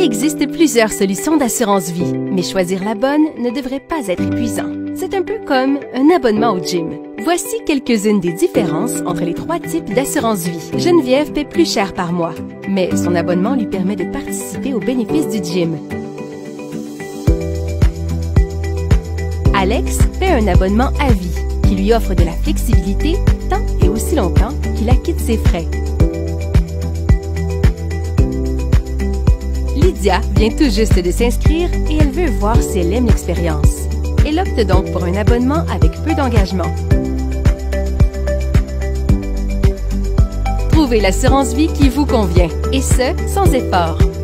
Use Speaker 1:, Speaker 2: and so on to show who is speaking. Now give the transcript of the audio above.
Speaker 1: existe plusieurs solutions d'assurance vie, mais choisir la bonne ne devrait pas être épuisant. C'est un peu comme un abonnement au gym. Voici quelques-unes des différences entre les 3 types d'assurance vie. Geneviève paie plus cher par mois, mais son abonnement lui permet de participer aux bénéfices du gym. Alex paie un abonnement à vie qui lui offre de la flexibilité tant et aussi longtemps qu'il acquitte ses frais. Lydia vient tout juste de s'inscrire et elle veut voir si elle aime l'expérience. Elle opte donc pour un abonnement avec peu d'engagement. Trouvez l'assurance vie qui vous convient, et ce, sans effort.